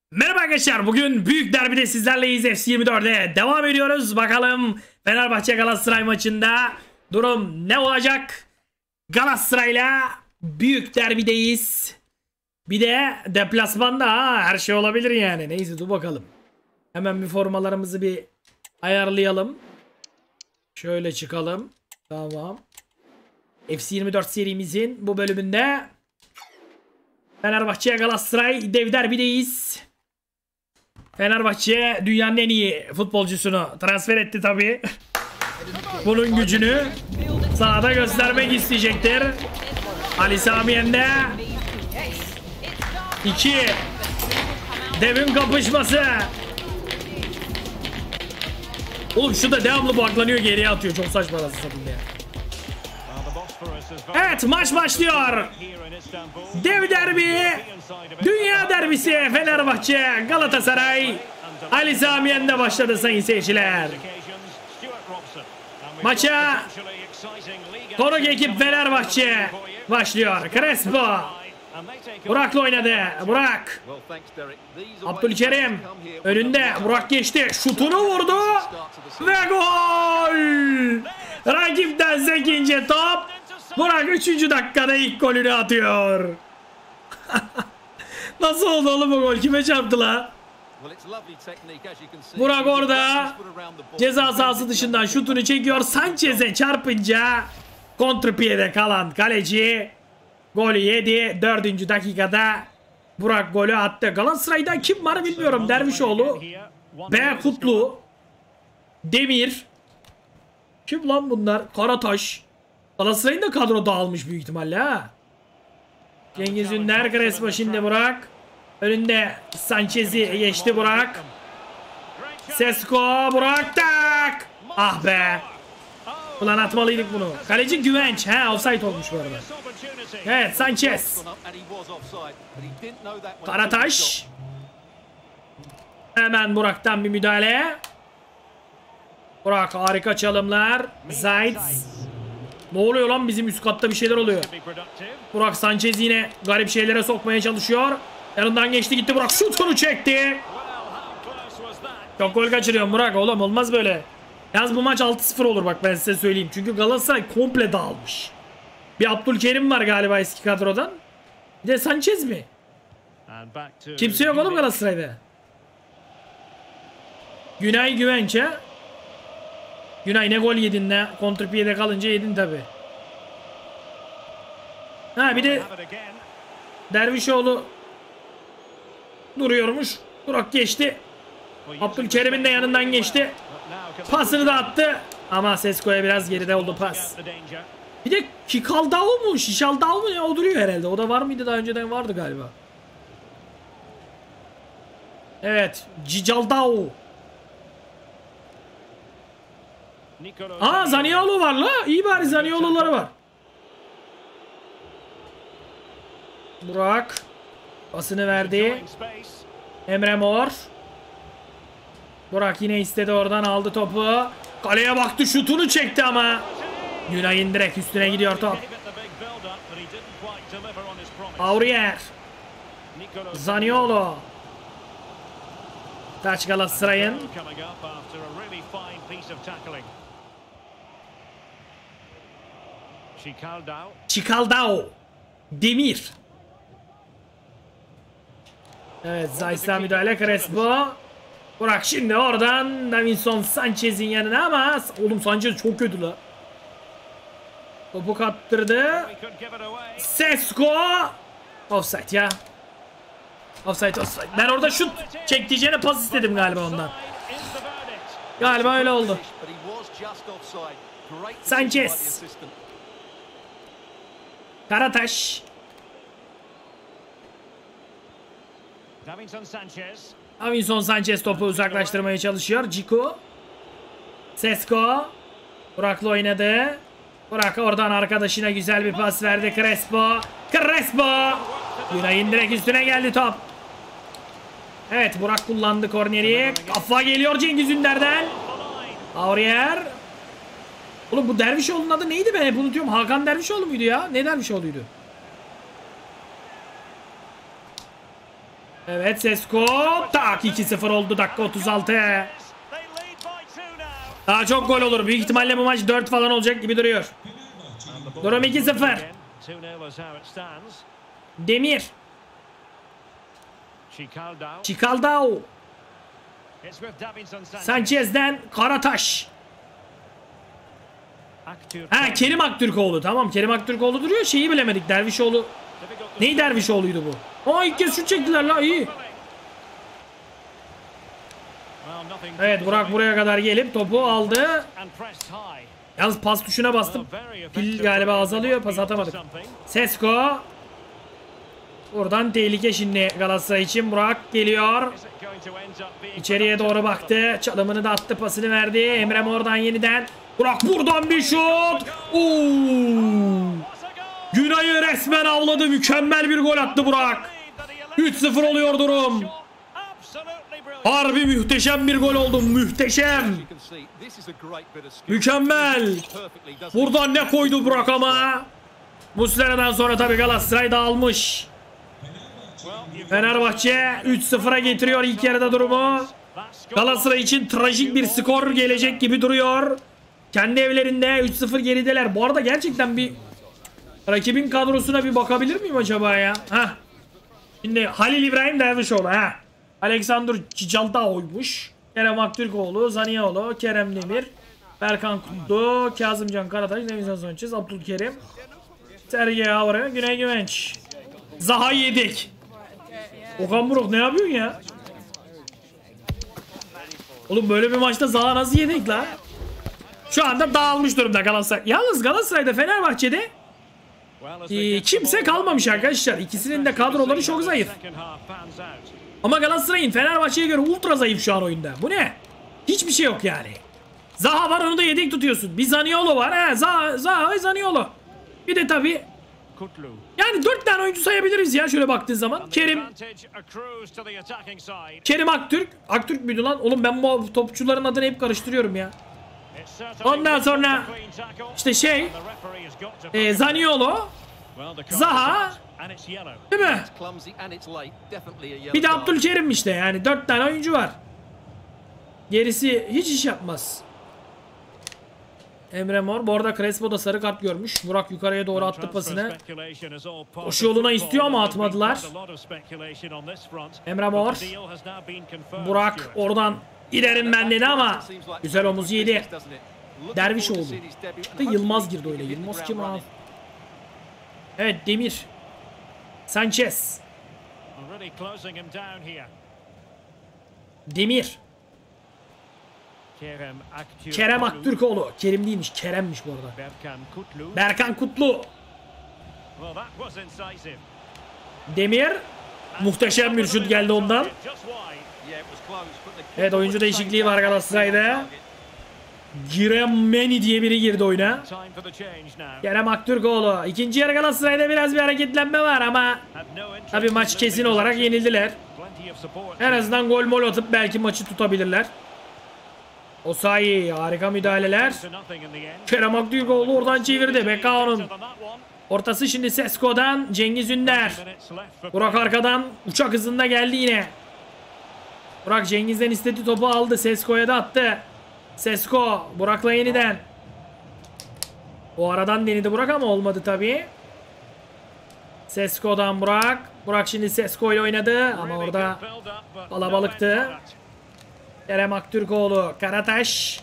Merhaba arkadaşlar, bugün büyük derbide sizlerleyiz. FC24'e devam ediyoruz. Bakalım Fenerbahçe Galatasaray maçında durum ne olacak? Galatasaray'la büyük derbideyiz. Bir de deplasmanda her şey olabilir yani. Neyse, dur bakalım. Hemen bir formalarımızı bir ayarlayalım. Şöyle çıkalım. Tamam. FC24 serimizin bu bölümünde Fenerbahçe Galatasaray dev derbideyiz. Fenerbahçe dünyanın en iyi futbolcusunu transfer etti tabii. Bunun gücünü sahada göstermek isteyecektir. Ali Sami Yen'de 2 devin kapışması. Oğlum şu da devamlı baklanıyor, geriye atıyor. Çok saçma arası satıldı ya. Evet, maç başlıyor. Dev derbi, dünya derbisi Fenerbahçe Galatasaray. Ali Sami Yen'de başladı sayın seyirciler. Maça konuk ekip Fenerbahçe başlıyor. Crespo Burak'la oynadı. Burak, Abdülkerim önünde. Burak geçti, şutunu vurdu ve gol. Rakipten zekince top. Burak 3. dakikada ilk golünü atıyor. Nasıl oldu oğlum bu gol? Kime çarptı la? Burak orada ceza sahası dışından şutunu çekiyor. Sanchez'e çarpınca kontrpiyede kalan kaleci golü yedi. 4. dakikada Burak golü attı. Galatasaray'da kim var bilmiyorum. Dervişoğlu, B. Kutlu, Demir. Kim lan bunlar? Karataş. Galatasaray'ın da kadro dağılmış büyük ihtimalle ha. Cengiz Ünder, Crespo, şimdi Burak. Önünde Sanchez'i geçti Burak. Sesko, Burak, tak. Ah be. Ulan atmalıydık bunu. Kaleci Güvenç. He, offside olmuş bu arada. Evet, Sanchez. Karataş. Hemen Burak'tan bir müdahale. Burak, harika çalımlar. Zayt. Ne oluyor lan, bizim üst katta bir şeyler oluyor. Burak, Sanchez yine garip şeylere sokmaya çalışıyor. Yanından geçti gitti Burak, şutunu çekti. Çok gol kaçırıyor Burak, oğlum olmaz böyle. Yalnız bu maç 6-0 olur bak, ben size söyleyeyim. Çünkü Galatasaray komple dağılmış. Bir Abdülkerim var galiba eski kadrodan. Bir de Sanchez mi? Kimse yok oğlum Galatasaray'da. Günay Güvenç'e. Günay ne gol yedin ne? Kontrpiyede kalınca yedin tabi. Ha, bir de Dervişoğlu duruyormuş. Burak geçti. Abdülkerim'in de yanından geçti. Pasını da attı. Ama Sesko'ya biraz geride oldu pas. Bir de Kikaldao mu? Şişaldao mu? O duruyor herhalde. O da var mıydı? Daha önceden vardı galiba. Evet. Cicaldao. Aa, Zaniolo var la. İyi bari Zaniolo'ları var. Burak pasını verdi. Emre Mor. Burak yine istedi, oradan aldı topu. Kaleye baktı, şutunu çekti ama Günay'ın direkt üstüne gidiyor top. Aurier. Zaniolo. Taç Galatasaray'ın. Çikaldao. Demir. Evet, Zayt'tan müdahale. Crespo. Burak şimdi oradan Davinson Sanchez'in yanına ama oğlum Sanchez çok kötü la. Topu kaptırdı. Sesko. Offside ya. Offside. Ben orada şut çektiğine pas istedim galiba ondan. Galiba öyle oldu. Sanchez. Karataş. Davinson Sanchez topu uzaklaştırmaya çalışıyor. Ciku. Sesko. Burak'la oynadı. Burak oradan arkadaşına güzel bir pas verdi. Crespo. Crespo. Günay'ın direkt üstüne geldi top. Evet, Burak kullandı korneri. Kafa geliyor Cengiz Ünder'den. Aurier. Oğlum bu Dervişoğlu'nun adı neydi, ben hep unutuyorum. Hakan Dervişoğlu muydu ya? Ne Dervişoğlu'ydu? Evet Sesko. Tak 2-0 oldu dakika 36. Daha çok gol olur. Büyük ihtimalle bu maç 4 falan olacak gibi duruyor. Durum 2-0. Demir. Çikaldao. Sanchez'den Karataş. Ha Kerim Aktürkoğlu. Tamam Kerim Aktürkoğlu duruyor. Şeyi bilemedik. Dervişoğlu. Neyi Dervişoğlu'ydu bu? Aa ilk kez şut çektiler la iyi. Evet Burak buraya kadar gelip topu aldı. Yalnız pas tuşuna bastım. Pil galiba azalıyor. Pas atamadık. Sesko. Buradan tehlike şimdi Galatasaray için. Burak geliyor. İçeriye doğru baktı. Çalımını da attı. Pasını verdi. Emre Mor'dan yeniden. Burak buradan bir şut. Günay'ı resmen avladı. Mükemmel bir gol attı Burak. 3-0 oluyor durum. Harbi muhteşem bir gol oldu. Muhteşem. Mükemmel. Buradan ne koydu Burak ama. Muslera'dan sonra tabii Galatasaray dağılmış. Fenerbahçe 3-0'a getiriyor ilk yarıda durumu. Galatasaray için trajik bir skor gelecek gibi duruyor. Kendi evlerinde 3-0 gerideler. Bu arada gerçekten bir rakibin kadrosuna bir bakabilir miyim acaba ya? Heh. Şimdi Halil İbrahim Dervişoğlu. Heh. Alexander Cicaldao'ymuş. Kerem Aktürkoğlu, Zaniolo, Kerem Demir, Berkan Kutlu, Kazımcan Karataş, Nevizan Sanchez, Abdülkerim, Sergey Avra, Güney Güvenç. Zaha yedik. Okan Buruk ne yapıyorsun ya? Oğlum böyle bir maçta Zaha nasıl yedik la? Şu anda dağılmış durumda Galatasaray. Yalnız Galatasaray'da Fenerbahçe'de kimse kalmamış arkadaşlar. İkisinin de kadroları çok zayıf. Ama Galatasaray'ın Fenerbahçe'ye göre ultra zayıf şu an oyunda. Bu ne? Hiçbir şey yok yani. Zaha var onu da yedek tutuyorsun. Bir Zaniolo var. He, Zaha ve Zaniolo. Bir de tabii yani 4 tane oyuncu sayabiliriz ya şöyle baktığın zaman. Kerim Aktürk. Aktürk müydü lan? Oğlum ben bu topçuların adını hep karıştırıyorum ya. Ondan sonra işte Zaniolo, Zaha, değil mi? Bir de Abdülkerim işte yani 4 tane oyuncu var. Gerisi hiç iş yapmaz. Emre Mor. Bu arada Crespo da sarı kart görmüş. Burak yukarıya doğru attı pasını. Koşu yoluna istiyor ama atmadılar. Emre Mor. Burak oradan giderim ben dedi ama güzel omuz yedi. Dervişoğlu. Çıktı Yılmaz girdi öyle. Yılmaz kim abi? Evet Demir. Sanchez. Demir. Kerem Aktürkoğlu. Kerim değilmiş. Kerem'miş bu arada. Berkan Kutlu. Demir. Muhteşem bir şut geldi ondan. Evet oyuncu değişikliği var Galatasaray'da. Giremeni diye biri girdi oyuna. Kerem Aktürkoğlu. İkinci yarı Galatasaray'da biraz bir hareketlenme var ama tabii maç kesin olarak yenildiler. En azından gol mol atıp belki maçı tutabilirler. Osayi harika müdahaleler. Kerem Aktürkoğlu oradan çevirdi. Bekao'nun ortası şimdi Sesko'dan Cengiz Ünder. Burak arkadan uçak hızında geldi yine. Burak Cengiz'den istediği topu aldı. Sesko'ya da attı. Sesko Burak'la yeniden. O aradan denedi Burak ama olmadı tabii. Sesko'dan Burak. Burak şimdi Sesko ile oynadı ama orada kalabalıktı. Kerem Aktürkoğlu, Karataş.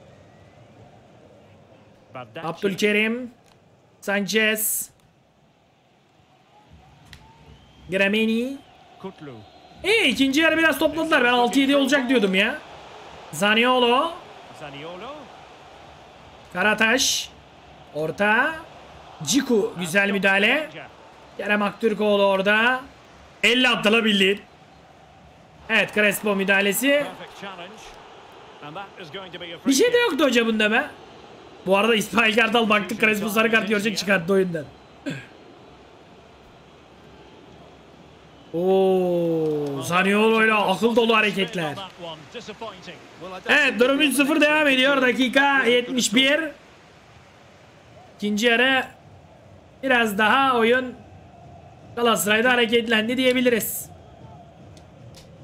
Abdülkerim. Sanchez. Gremeni. İkinci yarı biraz topladılar. Ben 6-7 olacak diyordum ya. Zaniolo. Karataş. Orta. Ciku. Güzel müdahale. Kerem Aktürkoğlu orada. 50 attı la bildiğin. Evet Crespo müdahalesi. Bir şey de yoktu hoca bunda be. Bu arada İsmail Kartal baktı Crespo sarı kart görecek çıkarttı oyundan. Ooo Zaniolo ile akıl dolu hareketler. Evet durum 3-0 devam ediyor. Dakika 71. İkinci yarı biraz daha oyun Galatasaray'da hareketlendi diyebiliriz.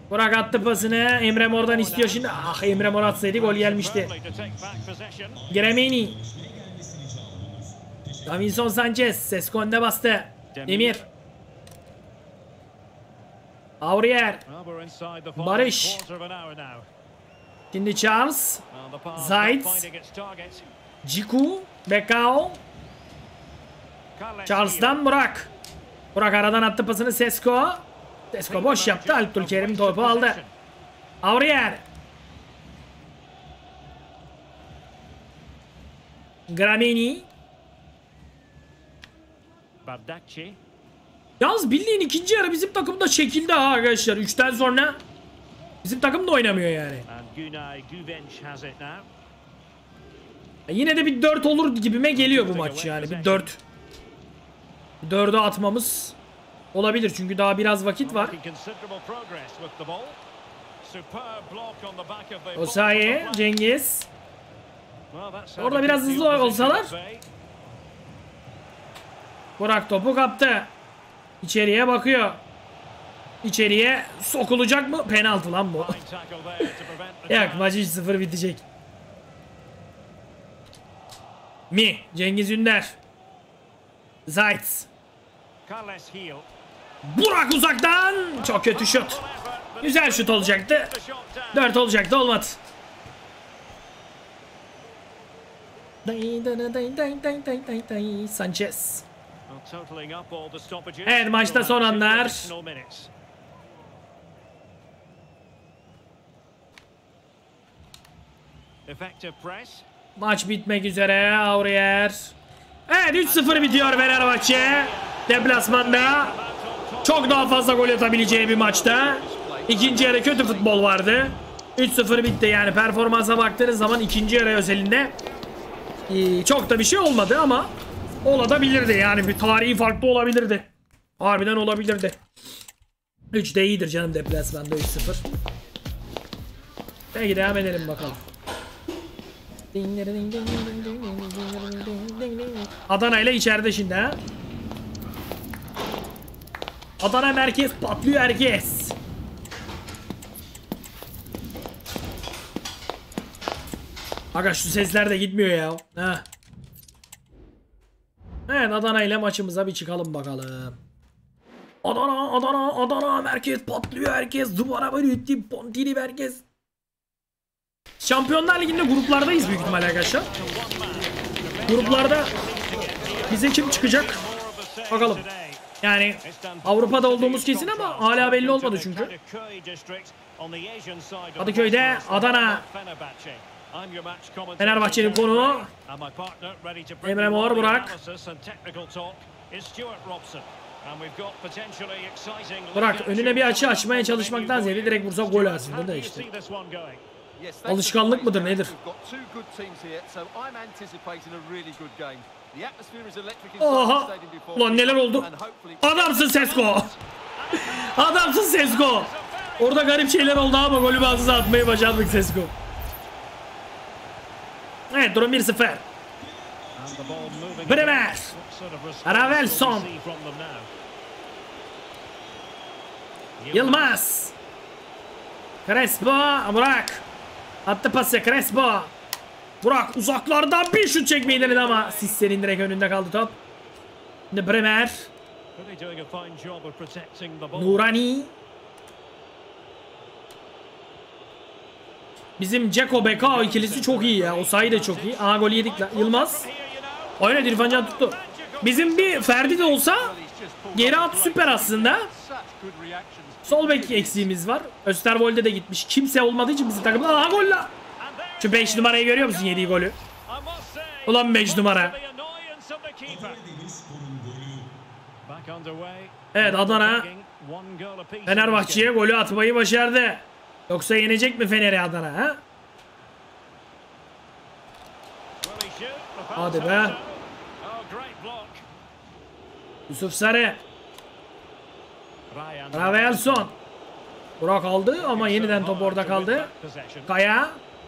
Burak attı pasını. Emre Mor'dan istiyor şimdi. Ah, Emre Mor atsaydı gol gelmişti. Gremini. Davinson Sanchez. Sesko önde bastı. Demir. Aurier. Barış. Şimdi Charles. Zayt. Ciku. Bekao. Charles'dan Burak. Burak aradan attı pasını Sesko. Sesko boş yaptı. Abdülkerim topu aldı. Aurier. Gramini. Yalnız bildiğin ikinci yarı bizim takımda çekildi ha arkadaşlar. 3'ten sonra bizim takım da oynamıyor yani. Yine de bir 4 olur gibime geliyor bu maç yani. Bir 4. 4'ü atmamız olabilir çünkü daha biraz vakit var. Osayi, Cengiz. Orada biraz hızlı olsalar. Burak topu kaptı. İçeriye bakıyor. İçeriye sokulacak mı? Penaltı lan bu. Yok, maç 3-0 bitecek. Cengiz Ünder. Zayt. Burak uzaktan. Çok kötü şut. Güzel şut olacaktı. 4 olacaktı, olmadı. Sanchez. Evet, maçta son anlar. Maç bitmek üzere. Aurier. Evet, 3-0 bitiyor Fenerbahçe. Deplasmanda. Çok daha fazla gol atabileceği bir maçta. İkinci yarı kötü futbol vardı. 3-0 bitti yani, performansa baktığınız zaman ikinci yarı özelinde çok da bir şey olmadı ama olabilirdi yani, bir tarihi farklı olabilirdi. Harbiden olabilirdi. 3 de iyidir canım deplasmanda, 3-0. Peki devam edelim bakalım. Adana ile içeride şimdi ha. Adana merkez patlıyor herkes. Aga şu sesler de gitmiyor ya. Heh. Evet, Adana ile maçımıza bir çıkalım bakalım. Adana merkez patlıyor herkes. Duvara böyle Pontili merkez. Şampiyonlar Ligi'nde gruplardayız büyük ihtimalle arkadaşlar. Gruplarda bize kim çıkacak? Bakalım. Yani Avrupa'da olduğumuz kesin ama hala belli olmadı çünkü. Kadıköy'de Adana. Fenerbahçe'nin konuğu Emre Mor, Burak. Burak önüne bir açı açmaya çalışmaktan ziyade direkt vursa gol aslında da işte. Alışkanlık mıdır nedir? Oha! Ulan neler oldu? Adamsın Sesko! Adamsın Sesko! Orada garip şeyler oldu ama golü bazı atmayı başardık Sesko. Evet, durum 1-0. Bremer. Ravelson. Yılmaz. Crespo. Burak. Attı pası Crespo. Burak uzaklardan bir şut çekmeyi denedi ama Sisse'nin direkt önünde kaldı top. Şimdi Bremer. Nurani. Bizim Ceko Bekao ikilisi çok iyi ya. O sayı da çok iyi. Aha, golü yedik lan. Yılmaz. Oynadı, İrfan Can tuttu. Bizim bir Ferdi de olsa geri at süper aslında. Sol bek eksiğimiz var. Österwold'e de gitmiş. Kimse olmadığı için bizim takımda. Aha, gol la. Şu 5 numarayı görüyor musun, yediği golü? Ulan 5 numara. Evet, Adana Fenerbahçe'ye golü atmayı başardı. Yoksa yenecek mi Fener'i Adana ha? Hadi be. Yusuf Sarı. Ravelson. Burak aldı ama yeniden top orada kaldı. Kaya.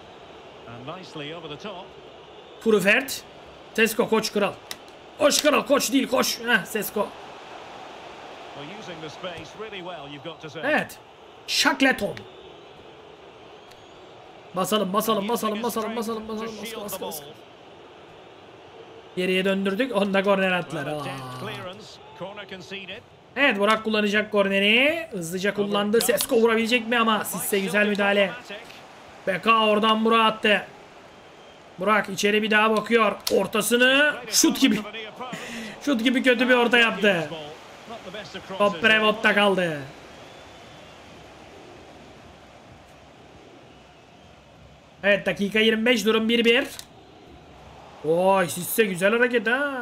Furufert. Sesko, koç kral. Koş kral, koç değil koş. Heh, Sesko. Evet. Shackleton. Basalım. Geriye döndürdük. Onda korner attılar. Evet, Burak kullanacak korneri. Hızlıca kullandı. Sesko vurabilecek mi ama? Sisse güzel müdahale. Beka oradan Burak attı. Burak içeri bir daha bakıyor. Ortasını şut gibi. Şut gibi kötü bir orta yaptı. Top Prevot'ta kaldı. Evet, dakika 25, durum 1-1. Oy, Sisse güzel hareket ha.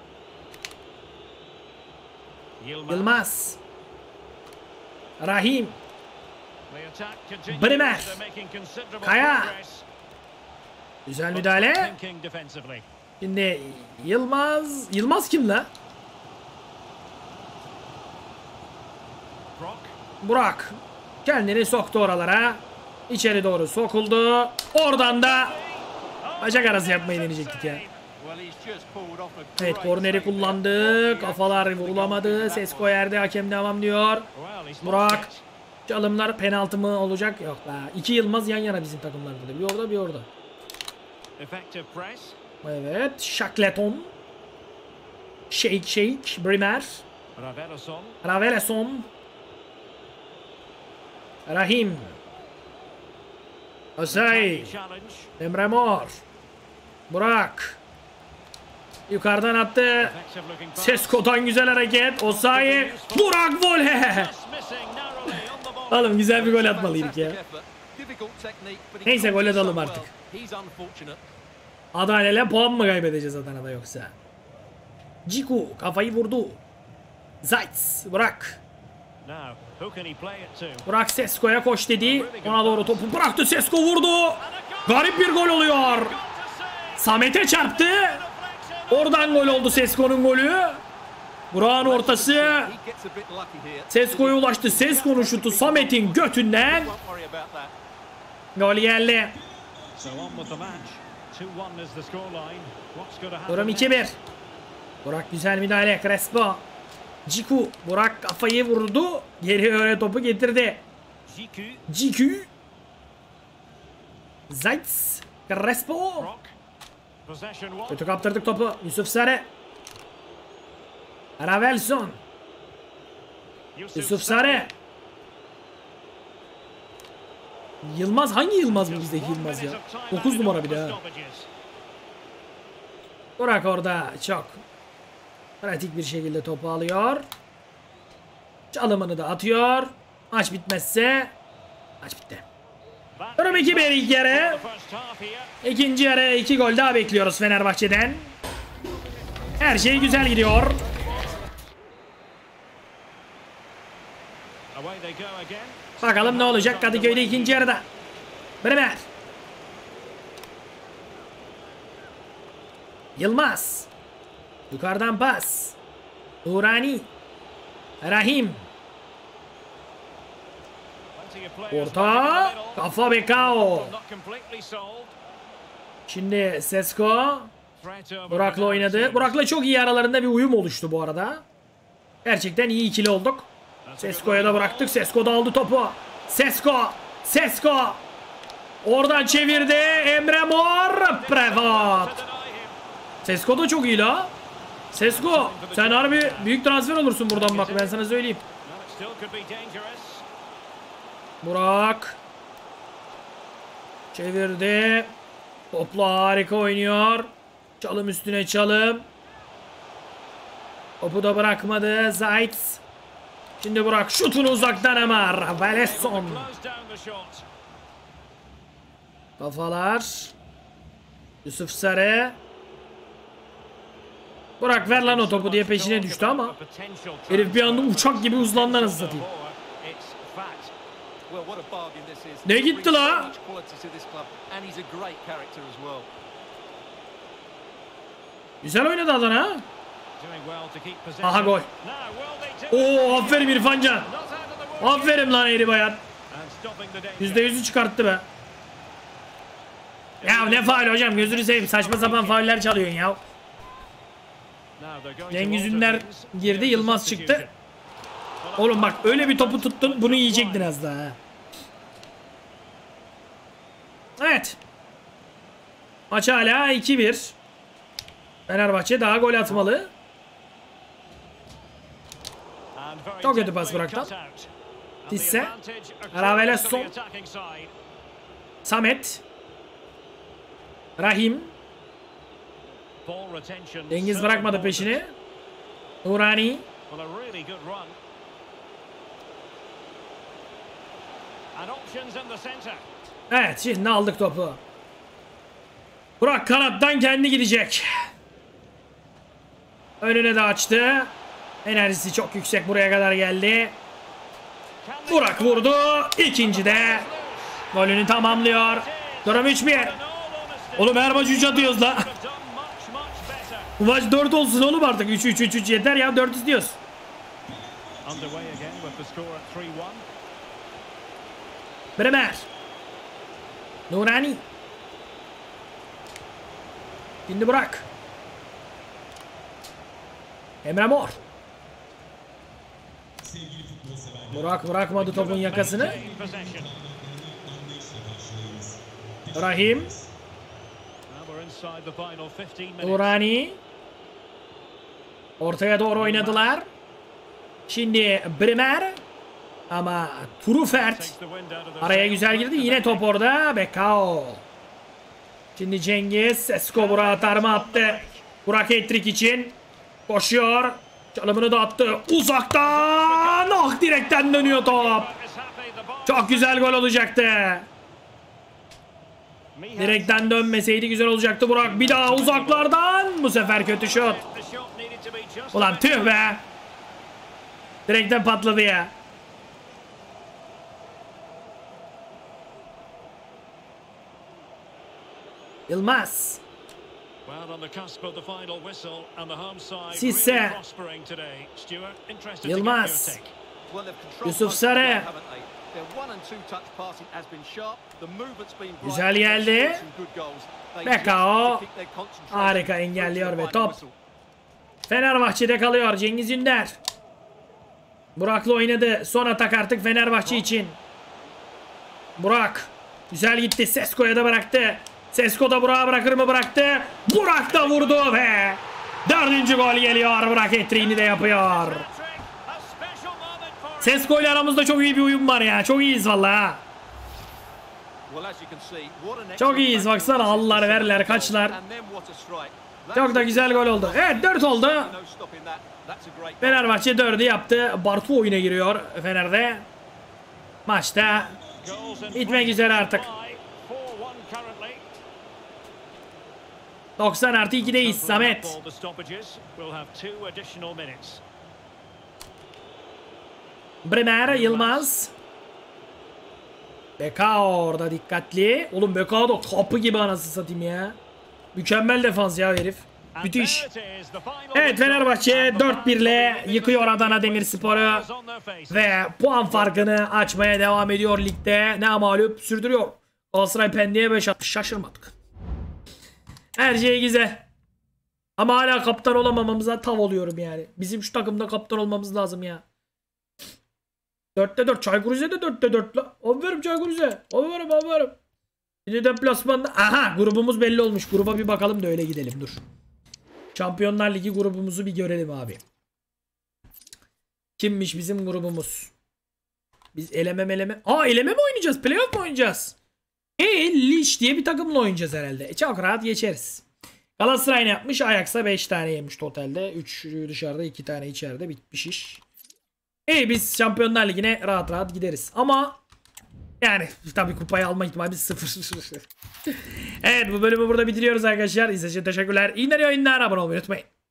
Yılmaz. Rahim. Bremer. Kaya. Güzel müdahale. Şimdi Yılmaz. Yılmaz kim la? Burak. Kendini soktu oralara. İçeri doğru sokuldu. Oradan da bacak arası yapmayı deneyecektik ya. Evet, korneri kullandı. Kafalar vurulamadı. Sesko yerde, hakem devam diyor. Burak. Çalımlar penaltı mı olacak? Yok la. İki Yılmaz yan yana bizim takımlarda da. Bir orada bir orada. Evet. Shackleton. Shake. Bremer. Raveleson. Rahim. Osay. Emre Mor. Burak. Yukarıdan attı. Sesko'dan güzel hareket. Osay. Burak vole. Oğlum güzel bir gol atmalıydık ya. Neyse, gol atalım artık. Adana'yla puan mı kaybedeceğiz Adana'da yoksa? Ciku kafayı vurdu. Zayt. Burak. Burak Sesko'ya koş dedi. Ona doğru topu bıraktı. Sesko vurdu. Garip bir gol oluyor. Samet'e çarptı. Oradan gol oldu, Sesko'nun golü. Burak'ın ortası. Sesko'ya ulaştı. Sesko'nun şutu Samet'in götünden. Gol geldi. Durum 2-1. Burak güzel müdahale. Crespo. Ciku. Burak kafayı vurdu. Geri öyle topu getirdi. Ciku. Zayt. Crespo. Kötü kaptırdık topu. Yusuf Sarı. Ravelson. Yusuf Sarı. Yılmaz, hangi Yılmaz bu bizdeki Yılmaz ya? 9 numara bir daha. Burak orada çok pratik bir şekilde topu alıyor. Çalımını da atıyor. Maç bitmezse maç bitti. Durum 2-1 ilk yarı. İkinci yarı 2 gol daha bekliyoruz Fenerbahçe'den. Her şey güzel gidiyor. Bakalım ne olacak Kadıköy'de ikinci yarıda. Bremer. Yılmaz. Yukarıdan pas. Urani. Rahim. Orta. Kafa Bekao. Şimdi Sesko. Burak'la oynadı. Burak'la çok iyi aralarında bir uyum oluştu bu arada. Gerçekten iyi ikili olduk. Sesko'ya da bıraktık. Sesko da aldı topu. Sesko. Oradan çevirdi. Emre Mor. Prevot. Sesko da çok iyi la. Sesko, sen harbi büyük transfer olursun buradan, bak ben sana söyleyeyim. Burak. Çevirdi. Topla harika oynuyor. Çalım üstüne çalım. Topu da bırakmadı. Zayt. Şimdi Burak şutunu uzaktan ama. Ravelson. Kafalar. Yusuf Sarı. Burak ver lan o topu diye peşine düştü ama herif bir anda uçak gibi hızlandı, anasını satayım. Ne gitti la? Güzel oynadı Adana. Aha gol. Oo, aferin İrfancan. Aferin lan Eğri Bayan. %100'ü çıkarttı be. Ya ne faul hocam, gözünü seveyim, saçma sapan fauller çalıyorsun ya. Cengiz Ünder girdi, Yılmaz çıktı. Oğlum bak, öyle bir topu tuttun, bunu yiyecektin az daha. Evet. Maç hala 2-1. Fenerbahçe daha gol atmalı. Çok kötü pas Burak'tan. Tisse. Ravelesson. Samet. Rahim. Cengiz bırakmadı peşini. Nurani. Evet, şimdi aldık topu. Burak kanattan kendi gidecek. Önüne de açtı. Enerjisi çok yüksek, buraya kadar geldi. Burak vurdu. İkinci de golünü tamamlıyor. Durum 3-1. Oğlum her maç 3 atıyoruz la. Bu maç 4 olsun oğlum artık. 3 yeter ya, 4 istiyoruz. Bremer. Nurani. Şimdi Burak. Emre Mor. Burak bırakmadı topun yakasını. Rahim. Nurani. Ortaya doğru oynadılar. Şimdi Bremer. Ama Trufert araya güzel girdi. Yine top orada. Bekao. Şimdi Cengiz. Sesko Burak'a atar mı attı. Burak hat-trick için koşuyor. Çalımını da attı. Uzaktan. Ah, direkten dönüyor top. Çok güzel gol olacaktı. Direkten dönmeseydi güzel olacaktı Burak. Bir daha uzaklardan. Bu sefer kötü şut. Ulan tüh be. Direkten patladı ya. Yılmaz. Sisse. Yılmaz. Yusuf Sarı. Güzel geldi. Bekao. Harika engelliyor ve top Fenerbahçe'de kalıyor. Cengiz Ünder. Burak'la oynadı. Son atak artık Fenerbahçe için. Burak. Güzel gitti. Sesko'ya da bıraktı. Sesko da Burak'a bırakır mı, bıraktı. Burak da vurdu ve 4. gol geliyor. Burak hat-trick'ini de yapıyor. Sesko ile aramızda çok iyi bir uyum var ya. Çok iyiyiz valla. Çok iyiyiz, baksana, allar verler kaçlar. Çok da güzel gol oldu. Evet, 4 oldu. Fenerbahçe 4'ü yaptı. Bartu oyuna giriyor Fener'de. Maçta bitmek üzere artık. 90+2'deyiz Samet. Bremer, Yılmaz. Bekao orada dikkatli. Oğlum Bekao da kapı gibi anasını satayım ya. Mükemmel defans ya herif. Müthiş. Evet, Fenerbahçe 4-1 ile yıkıyor Adana Demirspor'u ve puan farkını açmaya devam ediyor ligde. Ne mağlup sürdürüyor. Galatasaray Pendik'e 5 atmış, şaşırmadık. Her şey güzel. Ama hala kaptan olamamamıza tav oluyorum yani. Bizim şu takımda kaptan olmamız lazım ya. 4'te 4. Çaykur Rize de 4'te 4 la. Aferin Çaykur Rize. Aferin. Bir de deplasmanda. Aha, grubumuz belli olmuş. Gruba bir bakalım da öyle gidelim, dur. Şampiyonlar Ligi grubumuzu bir görelim abi. Kimmiş bizim grubumuz? Biz eleme. Aa, eleme mi oynayacağız? Playoff mu oynayacağız? Liş diye bir takımla oynayacağız herhalde. Çok rahat geçeriz. Galatasaray ne yapmış? Ajax'a 5 tane yemiş totalde. 3 dışarıda, 2 tane içeride, bitmiş iş. Biz Şampiyonlar Ligi'ne rahat gideriz. Ama yani tabii kupayı alma ihtimalimiz 0. Evet, bu bölümü burada bitiriyoruz arkadaşlar. İzlediğiniz için teşekkürler. İyi oyunlar, abone olmayı unutmayın.